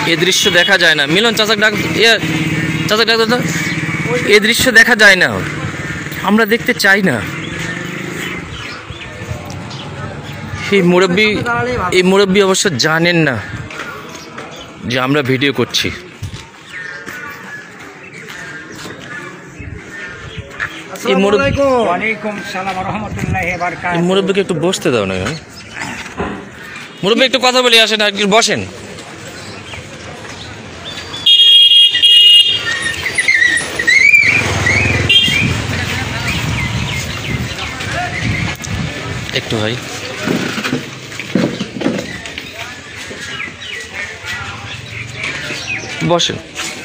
এ দৃশ্য দেখা যায় না। মিলন চাচাক ডাক, চাচাক ডাক দাদা। এ দৃশ্য দেখা যায় না, আমরা দেখতে চাই না। এই মুরব্বী অবশ্য জানেন না যে আমরা ভিডিও করছি। এই মুরব্বীকে একটু বসতে দাও না। মুরব্বী একটু কথা বলে আসেন, আর কি বসেন। একটু ভাই বসেন।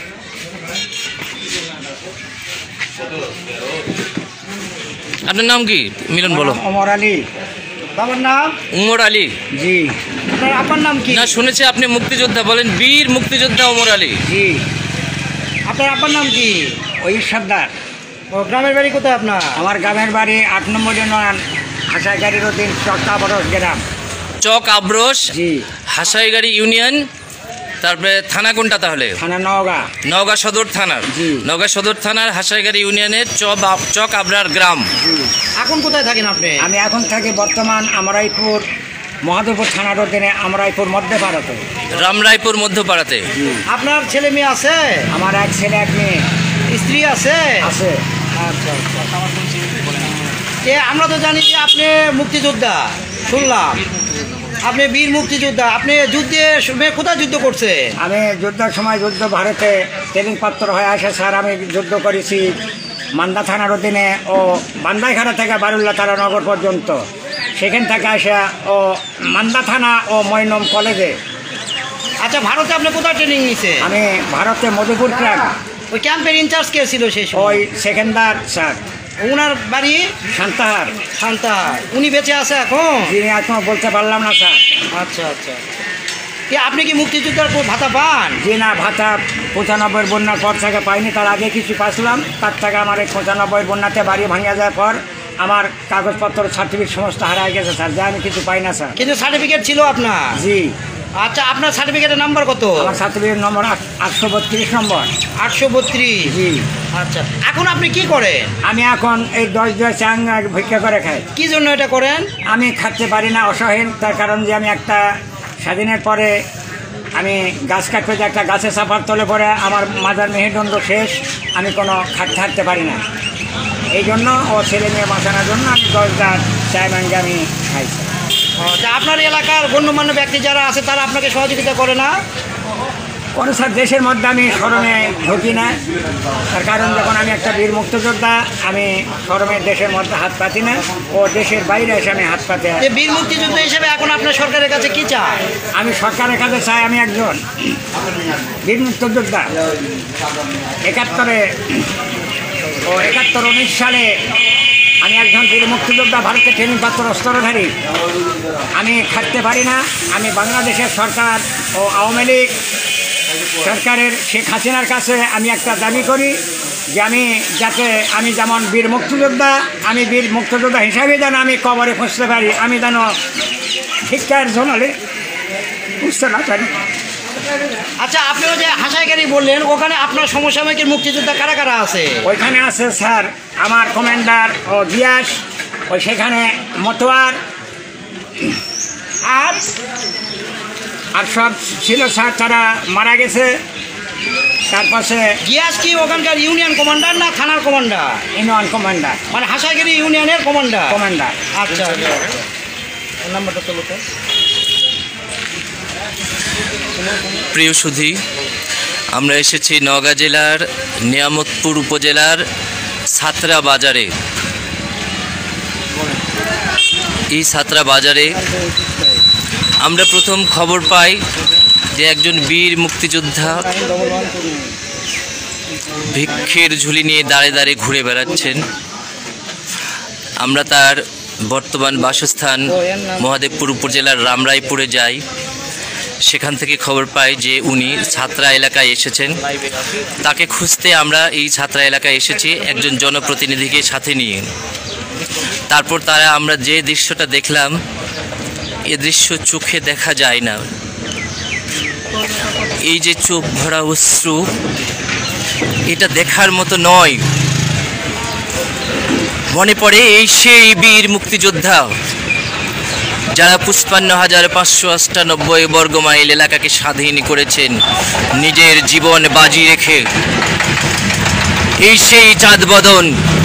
আপনার নাম কি? মিলন বলো। ওমর আলী। বাবার নাম ওমর আলী। জি। আপনার নাম কি? না, শুনেছি আপনি মুক্তিযোদ্ধা, বলেন বীর মুক্তিযোদ্ধা ওমর আলী। জি। আপনার আব্বার নাম কি? ওই সর্দার। ও গ্রামের বাড়ি কোথায় আপনার? আমার গ্রামের বাড়ি ৮ নম্বর ইউনিয়ন, হাসাইগাড়ির অধীন চক আবরস গ্রাম। চক আবরস, জি। হাসাইগাড়ি ইউনিয়ন। তারপরে থানা কোনটা তাহলে? থানা নওগাঁ। নওগাঁ সদর থানার। জি। নওগাঁ সদর থানার হাসাইগাড়ি ইউনিয়নের চক আবরার গ্রাম। জি। এখন কোথায় থাকেন আপনি? আমি এখন থাকি বর্তমান আমরাইপুর মহাদেবপুর থানার অধীনে আমরাইপুর মধ্যপাড়াতে। রামরাইপুর মধ্যপাড়াতে। আপনার ছেলে মেয়ে আছে? আমার এক ছেলে এক মেয়ে। স্ত্রী আছে? আছে। আচ্ছা আচ্ছা। আমরা তো জানি যে আপনি মুক্তিযোদ্ধা, শুনলাম আপনি বীর মুক্তিযোদ্ধা। আপনি যুদ্ধে কোথায় যুদ্ধ করছে? আমি যুদ্ধের সময় ভারতে ট্রেনিং পাত্র হয়ে আসে স্যার। আমি যুদ্ধ করেছি মান্দা থানার অধীনে ও বান্দাইখানা থেকে বারুল্লা তারানগর পর্যন্ত। সেখান থেকে আসা ও মান্দা থানা ও মৈনম কলেজে। আচ্ছা, ভারতে আপনি কোথায় ট্রেনিং নিয়েছে? আমি ভারতে মধুপুর ক্যাম্প। ওই ক্যাম্পের ইনচার্জ কে ছিল সেই সময়? ওই সেকেন্দার স্যার। ওনার বাড়ি সান্তাহার। সান্তাহার। উনি বেঁচে আছে এখন? যিনি এখনো বলতে পারলাম না স্যার। আচ্ছা আচ্ছা। আপনি কি মুক্তিযোদ্ধার ভাতা পান? জি না, ভাতা 95 বন্যার পর থেকে পাইনি। তার আগে কিছু পাইছিলাম। তার থেকে আমার এই 95 বন্যাতে বাড়ি ভাঙিয়া যাওয়ার পর আমার কাগজপত্র সার্টিফিকেট সমস্ত হারাই গেছে স্যার, যা আমি কিছু পাই না স্যার। কিন্তু সার্টিফিকেট ছিল আপনার? জি। আচ্ছা, আপনার সার্টিফিকেটের নাম্বার কত? আমার সার্টিফিকেট নম্বর 832 নম্বর। 832? জি। আচ্ছা, এখন আপনি কি করেন? আমি এখন এই 10 চাং ভিক্ষা করে খাই। কি জন্য এটা করেন? আমি খাটতে পারি না, অসহায়। তার কারণ যে আমি একটা স্বাধীনের পরে আমি গাছ কাটতে যে একটা গাছে চাপার তলে পরে আমার মাজার মেহেদণ্ড শেষ, আমি কোনো খাটতে পারি না। এই জন্য ও ছেলে মেয়ে বাঁচানোর জন্য আমি 10 চাই মাঙ্গে আমি খাইছি। আপনার এলাকার গণ্যমান্য ব্যক্তি যারা আছে তারা আপনাকে সহযোগিতা করে না? কোনো স্যার, দেশের মধ্যে আমি শরমে ঢুকি না। তার কারণ যখন আমি একটা বীর মুক্তিযোদ্ধা, আমি শরমে দেশের মধ্যে হাত পাতি না, ও দেশের বাইরে এসে আমি হাত পাতি। বীর মুক্তিযোদ্ধা হিসেবে এখন আপনার সরকারের কাছে কি চাই? আমি সরকারের কাছে চাই আমি একজন বীর মুক্তিযোদ্ধা। 71-19 সালে আমি একজন বীর মুক্তিযোদ্ধা, ভারতের ট্রেনিং পাত্র, অস্ত্রধারী। আমি খাটতে পারি না। আমি বাংলাদেশের সরকার ও আওয়ামী লীগ সরকারের শেখ হাসিনার কাছে আমি একটা দাবি করি যে যাতে আমি যেমন বীর মুক্তিযোদ্ধা, আমি বীর মুক্তিযোদ্ধা হিসাবে যেন আমি কবরে পৌঁছতে পারি, আমি যেন ভিক্ষার জনালে বুঝতে না পারি। আচ্ছা, আপনিও যে হাসাইগাড়ি বললেন, ওখানে আপনার সমসাময়িকের মুক্তিযোদ্ধা কারা কারা আছে? ওইখানে আছে স্যার আমার কমান্ডার ও গিয়াস, ওই সেখানে মতোয়ার আর সব ছিল স্যার, তারা মারা গেছে। তারপরে গিয়াস কি ওখানকার ইউনিয়ন কমান্ডার না থানার কমান্ডার? ইউনিয়ন কমান্ডার, মানে হাসাইগাড়ি ইউনিয়নের কমান্ডার। আচ্ছা, নাম্বারটা চলো তো। প্রিয় সুধী, আমরা এসেছি নওগাঁ জেলার নিয়ামতপুর উপজেলার ছাত্রা বাজারে। এই ছাত্রা বাজারে আমরা প্রথম খবর পাই যে একজন বীর মুক্তিযোদ্ধা ভিক্ষের ঝুলি নিয়ে দাঁড়ে দাঁড়িয়ে ঘুরে বেড়াচ্ছেন। আমরা তার বর্তমান বাসস্থান মহাদেবপুর উপজেলার রামরাইপুরে যাই। সেখান থেকে খবর পাই যে উনি ছাত্রা এলাকায় এসেছেন। তাকে খুঁজতে আমরা এই ছাত্রা এলাকায় এসেছি একজন জনপ্রতিনিধিকে সাথে নিয়ে। তারপর আমরা যে দৃশ্যটা দেখলাম, এ দৃশ্য চোখে দেখা যায় না। এই যে চোখ ভরা অশ্রু, এটা দেখার মতো নয়। মনে পড়ে এই সেই বীর মুক্তিযোদ্ধা যারা 55,598 বর্গমাইল এলাকাকে স্বাধীন করেছেন নিজের জীবন বাজি রেখে। এই সেই চাঁদ বদন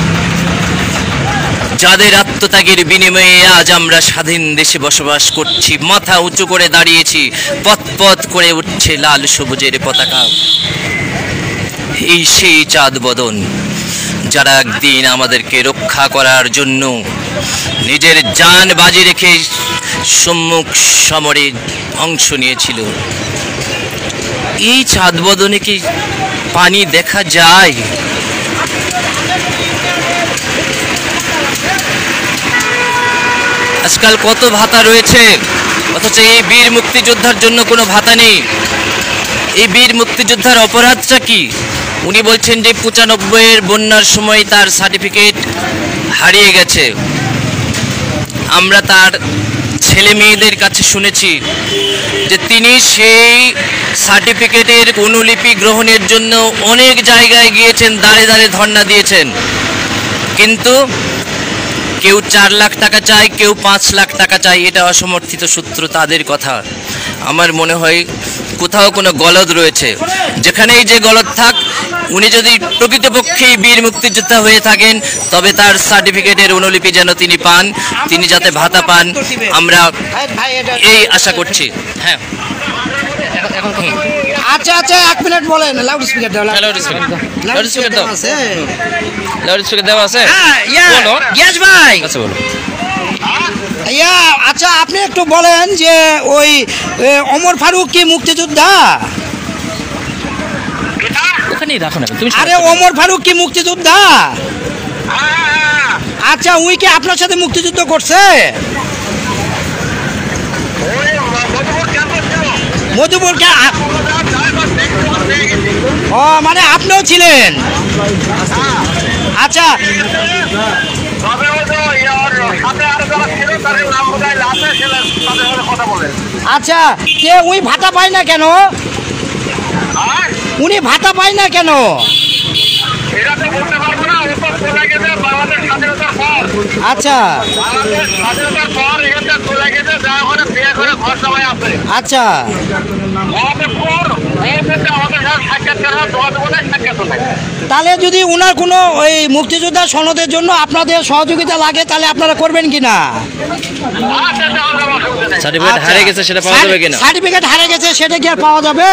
যাদের আত্মত্যাগের বিনিময়ে আজ আমরা স্বাধীন দেশে বসবাস করছি, মাথা উঁচু করে দাঁড়িয়েছি, পথ পথ করে উঠছে লাল সবুজের পতাকা। এই সেই চাঁদ বদন যারা একদিন আমাদেরকে রক্ষা করার জন্য নিজের জান বাজি রেখে সম্মুখ সমরে অংশ নিয়েছিল। এই চাঁদ বদনে কি পানি দেখা যায়? আজকাল কত ভাতা রয়েছে, অথচ এই বীর মুক্তিযোদ্ধার জন্য কোনো ভাতা নেই। এই বীর মুক্তিযোদ্ধার অপরাধটা কি? উনি বলছেন যে 95-এর বন্যার সময় তার সার্টিফিকেট হারিয়ে গেছে। আমরা তার ছেলে মেয়েদের কাছে শুনেছি যে তিনি সেই সার্টিফিকেটের অনুলিপি গ্রহণের জন্য অনেক জায়গায় গিয়েছেন, দাঁড়ে দাঁড়ে ধর্ণা দিয়েছেন, কিন্তু কেউ 4 লাখ টাকা চায়, কেউ 5 লাখ টাকা চায়। এটা অসমর্থিত সূত্র তাদের কথা। আমার মনে হয় কোথাও কোনো গলদ রয়েছে। যেখানেই যে গলদ থাক, উনি যদি প্রকৃতপক্ষেই বীর মুক্তিযোদ্ধা হয়ে থাকেন তবে তার সার্টিফিকেটের অনুলিপি যেন তিনি পান, তিনি যাতে ভাতা পান, আমরা এই আশা করছি। হ্যাঁ, আচ্ছা আচ্ছা, 1 মিনিট বলেন। লাউড স্পিকার দাও, লাউড স্পিকার দাও, আছে লাউড স্পিকার দেওয়া আছে। হ্যাঁ, বলো গ্যাস ভাই। আচ্ছা বলো। আচ্ছা, আপনি একটু বলেন যে ওই ওমর ফারুক কি মুক্তিযোদ্ধা? ওখানেই রাখো না তুমি। আরে ওমর ফারুক কি মুক্তিযোদ্ধা? আচ্ছা, উই কি আপনার সাথে মুক্তিযুদ্ধ করছে? মধুপুর ও, মানে আপনিও ছিলেন? আচ্ছা আচ্ছা, কে উনি ভাতা পায় না কেন? উনি ভাতা পায় না কেন? আচ্ছা আচ্ছা, তাহলে যদি উনার কোনো ওই মুক্তিযোদ্ধা সনদের জন্য আপনাদের সহযোগিতা লাগে তাহলে আপনারা করবেন কিনা? সার্টিফিকেট হারিয়ে গেছে সেটা পাওয়া যাবে কিনা? সার্টিফিকেট হারিয়ে গেছে সেটা কি আর পাওয়া যাবে?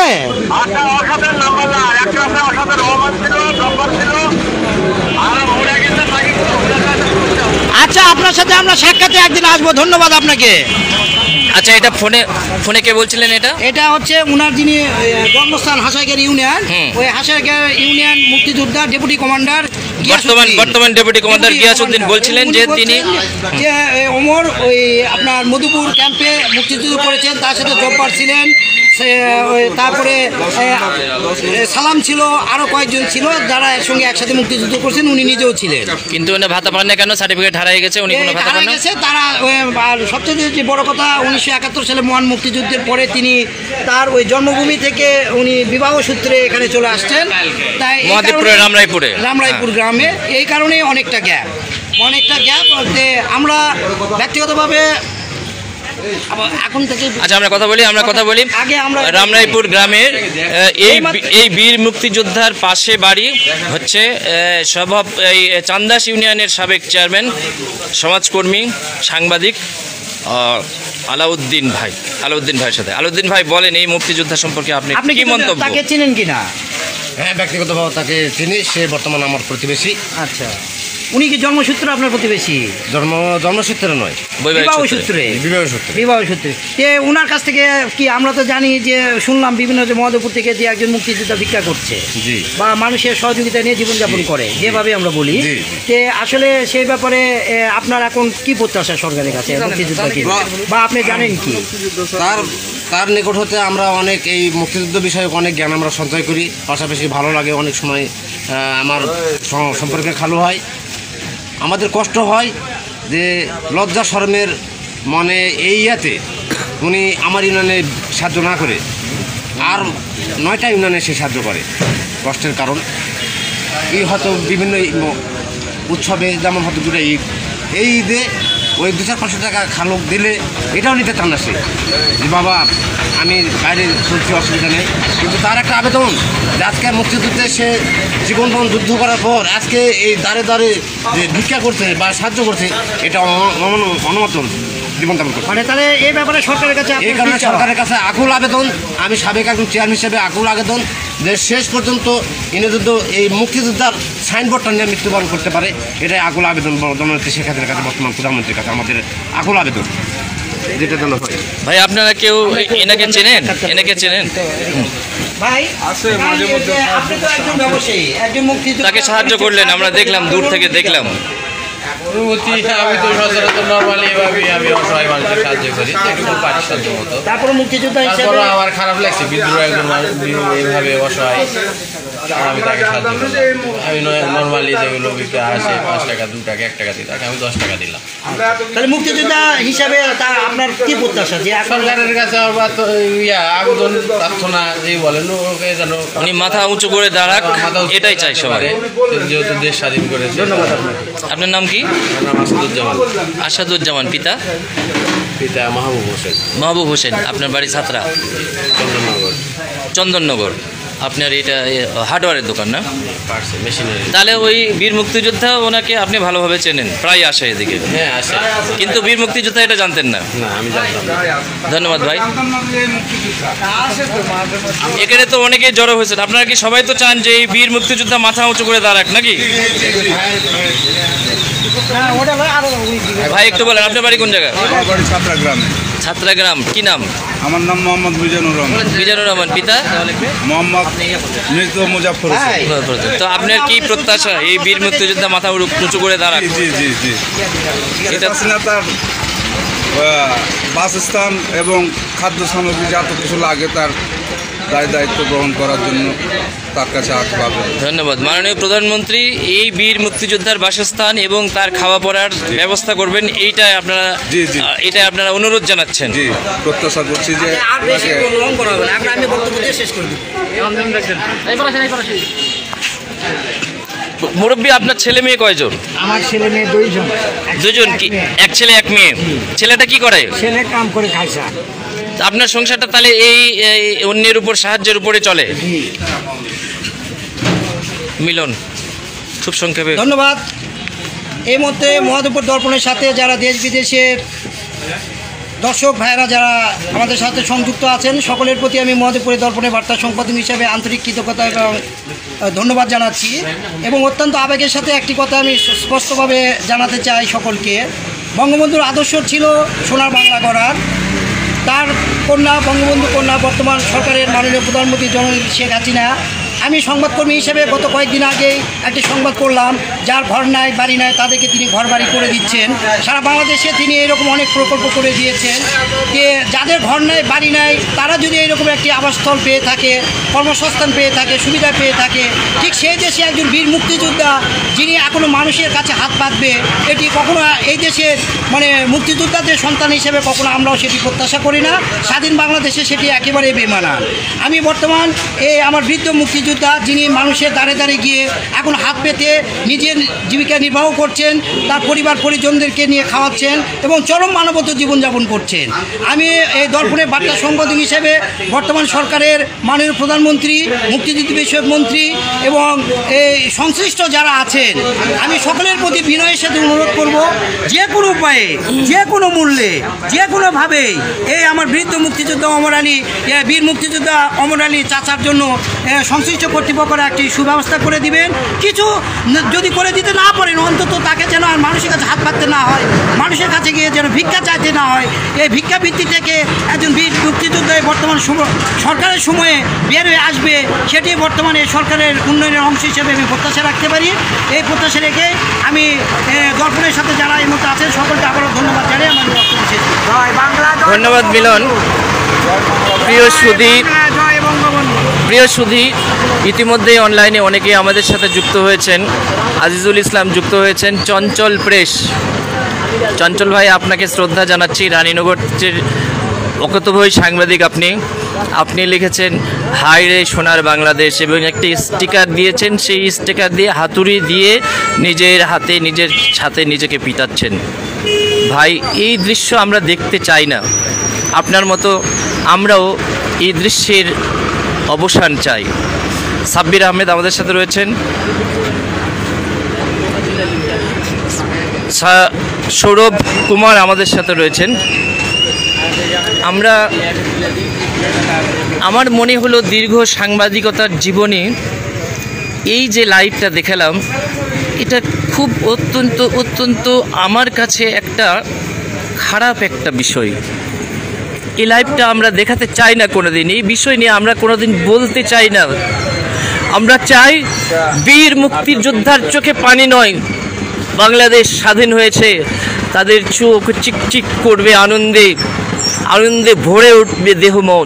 আচ্ছা, আপনার সাথে আমরা সাক্ষাতে একদিন আসবো। ধন্যবাদ আপনাকে। আচ্ছা, এটা ফোনে কে বলছিলেন? এটা হচ্ছে উনার যিনি জন্মস্থান হাসাইগার ইউনিয়ন, ওই হাসাইগার ইউনিয়ন মুক্তিযোদ্ধা ডেপুটি কমান্ডার, বর্তমান ডেপুটি কমান্ডার গিয়াসউদ্দিন বলছিলেন যে তিনি ওমর ওই আপনার মধুপুর ক্যাম্পে মুক্তিযুদ্ধ করেছেন, তার সাথে জব্বার ছিলেন, তারপরে সালাম ছিল, আরো কয়েকজন ছিল যারা এর সঙ্গে একসাথে মুক্তিযুদ্ধ করছেন, উনি নিজেও ছিলেন। কিন্তু উনি ভাতা পান না কেন? সার্টিফিকেট হারিয়ে গেছে, উনি কোনো ভাতা পান না। তারা সবচেয়ে যে বড় কথা, 1971 সালে মহান মুক্তিযুদ্ধের পরে তিনি তার ওই জন্মভূমি থেকে উনি বিবাহ সূত্রে এখানে চলে আসছেন, তাই মহাদেবপুরে রামরাইপুর গ্রামে। এই কারণে অনেকটা গ্যাপ। আমরা ব্যক্তিগতভাবে এখন থেকে আচ্ছা আমরা কথা বলি আগে আমরা রামরাইপুর গ্রামের এই বীর মুক্তিযোদ্ধার পাশে বাড়ি হচ্ছে এই চান্দাস ইউনিয়নের সাবেক চেয়ারম্যান, সমাজকর্মী, সাংবাদিক আলাউদ্দিন ভাইয়ের সাথে। আলাউদ্দিন ভাই, বলেন এই মুক্তিযোদ্ধা সম্পর্কে আপনি কি মন্তব্য? তাকে চিনেন কিনা? হ্যাঁ, ব্যক্তিগতভাবে তাকে চিনি, সে বর্তমানে আমার প্রতিবেশী। আচ্ছা, উনি কি জন্মসূত্রে আপনার প্রতিবেশী? জন্মসূত্রে নয়, বিবাহ সূত্রে। ওনার কাছ থেকে কি আমরা তো জানি যে শুনলাম বিভিন্ন যে মহাদেবপুর থেকে যে একজন মুক্তিযোদ্ধা ভিক্ষা করছে বা মানুষের সহযোগিতা নিয়ে জীবনযাপন করে, যেভাবে আমরা বলি, যে আসলে সেই ব্যাপারে আপনার এখন কি প্রত্যাশা সরকারের কাছে মুক্তিযোদ্ধা কি, বা আপনি জানেন কি? তার নিকট হতে আমরা অনেক এই মুক্তিযুদ্ধ বিষয়ে অনেক জ্ঞান আমরা সঞ্চয় করি, পাশাপাশি ভালো লাগে। অনেক সময় আমার সম্পর্কে খালু হয়, আমাদের কষ্ট হয় যে লজ্জা শরমের মনে এই ইয়াতে উনি আমার ইউনিয়নে সাহায্য না করে আর 9টা ইউনিয়নে সে সাহায্য করে কষ্টের কারণ। এই হয়তো বিভিন্ন উৎসবে যেমন হয়তো দুটো ঈদ, এই ঈদে ওই 200-500 টাকা খালক দিলে এটাও নিতে চান না সে, যে বাবা আমি বাইরে চলছি অসুবিধা নেই। কিন্তু তার একটা আবেদন যে আজকে মুক্তিযুদ্ধে সে জীবনবন যুদ্ধ করার পর আজকে এই দাঁড়ে দাঁড়ে যে ভিক্ষা করছে বা সাহায্য করছে, এটা অনুমোদন জীবনযাপন করছে। মানে তাহলে এই ব্যাপারে সরকারের কাছে এই কারণে সরকারের কাছে আকুল আবেদন, আমি সাবেক একজন চেয়ারম্যান হিসেবে আকুল আবেদন যে শেষ পর্যন্ত ইনি যদি এই মুক্তিযোদ্ধার সাইনবোর্ডটা নিয়ে মৃত্যুবরণ করতে পারে, এটাই আকুল আবেদন জননেত্রী শেখ হাসিনার কাছে, বর্তমান প্রধানমন্ত্রীর কাছে আমাদের আকুল আবেদন, যেটা যেন হয়। ভাই আপনারা কেউ এনাকে চেনেন? এনাকে চেনেন? ভাই আছে মাঝে মধ্যে, আপনি তো একজন ব্যবসায়ী, একজন মুক্তিযোদ্ধা, তাকে সাহায্য করলেন, আমরা দেখলাম, দূর থেকে দেখলাম। আমি তো সচরাচর নর্মালি এভাবে আমি অসহায় মানুষের সাহায্য করি, যেটুকু পারি সাধ্য মতো। তারপরে মুক্তিযোদ্ধা হিসেবে তারপরও আমার খারাপ লাগছে, বিদ্রোহ একজন মানুষ এইভাবে অসহায়, আমি তাকে সাহায্য করলাম। আমি নর্মালি যেগুলো বিক্রি আসে 5 টাকা, 2 টাকা, 1 টাকা দিই, তাকে আমি 10 টাকা দিলাম। তাহলে মুক্তিযোদ্ধা হিসাবে তার আপনার কি প্রত্যাশা যে সরকারের কাছে আমার আবেদন প্রার্থনা যে বলেন ওকে যেন উনি মাথা উঁচু করে দাঁড়াক, এটাই চাই সবাই, যেহেতু দেশ স্বাধীন করেছে। আপনার নাম কি? আসাদুজ্জামান। আসাদুজ্জামান। পিতা? পিতা মাহবুব হোসেন। মাহবুব হোসেন। আপনার বাড়ি ছাত্রা? চন্দননগর। চন্দননগর। আপনার এটা হার্ডওয়্যারের দোকান না? মেশিনারি। তাহলে ওই বীর মুক্তিযোদ্ধা ওনাকে আপনি ভালোভাবে চেনেন, প্রায় আসে এদিকে? হ্যাঁ আসে, কিন্তু বীর মুক্তিযোদ্ধা এটা জানতেন না? না আমি জানতাম না। ধন্যবাদ ভাই। এখানে তো অনেকেই জড়ো হয়েছেন, আপনারা কি সবাই তো চান যে এই বীর মুক্তিযোদ্ধা মাথা উঁচু করে দাঁড়াক নাকি? ভাই একটু বলেন, আপনার বাড়ি কোন জায়গা? আমার বাড়ি ছাত্রাগ্রামে। ছাত্রাগ্রাম। কি নাম? আমার নাম মোহাম্মদ মিজানুর রহমান। মিজানুর রহমান। পিতা? মোহাম্মদ মৃত মুজাফর হোসেন। তো আপনার কি প্রত্যাশা এই বীর মুক্তিযোদ্ধা মাথা উঁচু করে দাঁড়াক? জি জি জি। এটা না তার বাসস্থান এবং খাদ্য সামগ্রী যা তো কিছু লাগে তার দায়িত্ব গ্রহণ করার জন্য তার কাছে আকুল আবেদন। ধন্যবাদ। মাননীয় প্রধানমন্ত্রী এই বীর মুক্তিযোদ্ধার বাসস্থান এবং তার খাওয়া পড়ার ব্যবস্থা করবেন, এইটাই আপনারা এটাই আপনারা অনুরোধ জানাচ্ছেন? জি, প্রত্যাশা করছি যে আমি বক্তব্য দিয়ে শেষ করে দেব। মুরব্বী, আপনার ছেলে মেয়ে কয়জন? আমার ছেলে মেয়ে 2 জন। 2 জন? কি এক ছেলে এক মেয়ে? ছেলেটা কি করে? ছেলে কাম করে খাইছে। আপনার সংসারটা তাহলে এই অন্যের উপর সাহায্যের উপরে চলে? মিলন, খুব সংক্ষেপে। ধন্যবাদ। এই মুহূর্তে মহাদেবপুর দর্পণের সাথে যারা দেশ বিদেশের দর্শক ভাইয়েরা যারা আমাদের সাথে সংযুক্ত আছেন, সকলের প্রতি আমি মহাদেবপুরের দর্পণের বার্তা সম্পাদক হিসেবে আন্তরিক কৃতজ্ঞতা এবং ধন্যবাদ জানাচ্ছি। এবং অত্যন্ত আবেগের সাথে একটি কথা আমি স্পষ্টভাবে জানাতে চাই সকলকে। বঙ্গবন্ধুর আদর্শ ছিল সোনার বাংলা গড়ার। তার কন্যা, বঙ্গবন্ধু কন্যা, বর্তমান সরকারের মাননীয় প্রধানমন্ত্রী জননেত্রী শেখ হাসিনা। আমি সংবাদকর্মী হিসেবে গত কয়েকদিন আগেই একটি সংবাদ করলাম, যার ঘর নাই বাড়ি নাই তাদেরকে তিনি ঘর বাড়ি করে দিচ্ছেন। সারা বাংলাদেশে তিনি এরকম অনেক প্রকল্প করে দিয়েছেন যে যাদের ঘর নাই বাড়ি নাই তারা যদি এরকম একটি আবাসস্থল পেয়ে থাকে, কর্মসংস্থান পেয়ে থাকে, সুবিধা পেয়ে থাকে, ঠিক সেই দেশে একজন বীর মুক্তিযোদ্ধা যিনি এখনও মানুষের কাছে হাত পাতবে, এটি কখনো এই দেশের মানে মুক্তিযোদ্ধাদের সন্তান হিসেবে কখনো আমরাও সেটি প্রত্যাশা করি না। স্বাধীন বাংলাদেশে সেটি একেবারেই বেমানান। আমি বর্তমান আমার বৃদ্ধ মুক্তিযোদ্ধা যিনি মানুষের দাঁড়ে দাঁড়ে গিয়ে এখন হাত পেতে নিজের জীবিকা নির্বাহ করছেন, তার পরিবার পরিজনদেরকে নিয়ে খাওয়াচ্ছেন এবং চরম মানবত জীবনযাপন করছেন। আমি এই দর্পণের বার্তা সম্পাদক হিসেবে বর্তমান সরকারের মাননীয় প্রধানমন্ত্রী, মুক্তিযুদ্ধ বিষয়ক মন্ত্রী এবং এই সংশ্লিষ্ট যারা আছেন, আমি সকলের প্রতি বিনয়ের সাথে অনুরোধ করব, যে কোনো উপায়ে, যে কোনো মূল্যে, যে কোনোভাবে এই আমার বৃদ্ধ মুক্তিযোদ্ধা অমর আলী, বীর মুক্তিযোদ্ধা অমর আলী চাচার জন্য সংশ্লিষ্ট কর্তৃপক্ষরা একটি সুব্যবস্থা করে দিবেন। কিছু যদি করে দিতে না পারেন, অন্তত তাকে যেন আর মানুষের কাছে হাত পাততে না হয়, মানুষের কাছে গিয়ে যেন ভিক্ষা চাইতে না হয়। এই ভিক্ষা ভিত্তি থেকে একজন বীর মুক্তিযোদ্ধা বর্তমান সরকারের সময়ে বের হয়ে আসবে, সেটি বর্তমানে সরকারের উন্নয়নের অংশ হিসেবে আমি প্রত্যাশা রাখতে পারি। এই প্রত্যাশা রেখে আমি দর্পণের সাথে যারা এই মতো আছেন সকলকে আবারও ধন্যবাদ জানাই আমার বক্তব্য শেষ করছি। ধন্যবাদ মিলন। প্রিয় সুধী, ইতিমধ্যেই অনলাইনে অনেকেই আমাদের সাথে যুক্ত হয়েছেন। আজিজুল ইসলাম যুক্ত হয়েছেন চঞ্চল প্রেস। চঞ্চল ভাই, আপনাকে শ্রদ্ধা জানাচ্ছি। রানীনগরের অকতভয় সাংবাদিক আপনি। আপনি লিখেছেন হাই রে সোনার বাংলাদেশ এবং একটি স্টিকার দিয়েছেন, সেই স্টিকার দিয়ে হাতুড়ি দিয়ে নিজের সাথে নিজেকে পিটাচ্ছেন। ভাই, এই দৃশ্য আমরা দেখতে চাই না। আপনার মতো আমরাও এই দৃশ্যের অবসান চাই। সাব্বির আহমেদ আমাদের সাথে রয়েছেন, সৌরভ কুমার আমাদের সাথে রয়েছেন। আমার মনে হলো দীর্ঘ সাংবাদিকতার জীবনে এই যে লাইভটা দেখালাম, এটা খুব অত্যন্ত আমার কাছে একটা খারাপ একটা বিষয়। এই লাইভটা আমরা দেখাতে চাই না কোনোদিন, এই বিষয় নিয়ে আমরা কোনোদিন বলতে চাই না। আমরা চাই বীর মুক্তিযোদ্ধার চোখে পানি নয়, বাংলাদেশ স্বাধীন হয়েছে, তাদের চোখ চিকচিক করবে আনন্দে ভরে উঠবে দেহ মন।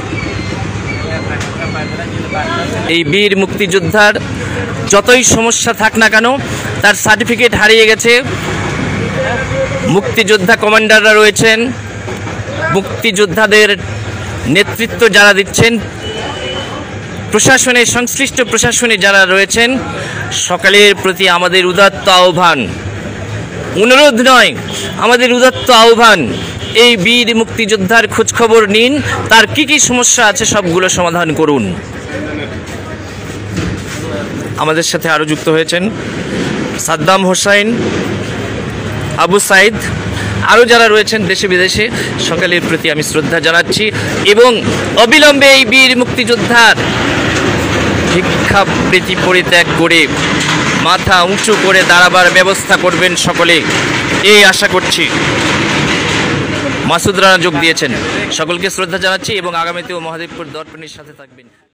এই বীর মুক্তিযোদ্ধার যতই সমস্যা থাক না কেন, তার সার্টিফিকেট হারিয়ে গেছে, মুক্তিযোদ্ধা কমান্ডাররা রয়েছেন, মুক্তিযোদ্ধাদের নেতৃত্ব যারা দিচ্ছেন, প্রশাসনে সংশ্লিষ্ট প্রশাসনে যারা রয়েছেন, সকলের প্রতি আমাদের উদাত্ত আহ্বান, অনুরোধ নয়, আমাদের উদাত্ত আহ্বান, এই বীর মুক্তিযোদ্ধার খোঁজখবর নিন, তার কি কি সমস্যা আছে সবগুলো সমাধান করুন। আমাদের সাথে আরও যুক্ত হয়েছেন সাদ্দাম হোসাইন, আবু সাইদ, আরও যারা রয়েছেন দেশে বিদেশে, সকলের প্রতি আমি শ্রদ্ধা জানাচ্ছি এবং অবিলম্বে এই বীর মুক্তিযোদ্ধার ভিক্ষাবৃত্তি পরিত্যাগ করে মাথা উঁচু করে দাঁড়াবার ব্যবস্থা করবেন সকলে, এই আশা করছি। মাসুদ রানা যোগ দিয়েছেন, সকলকে শ্রদ্ধা জানাচ্ছি এবং আগামীতেও মহাদেবপুর দর্পণের সাথে থাকবেন।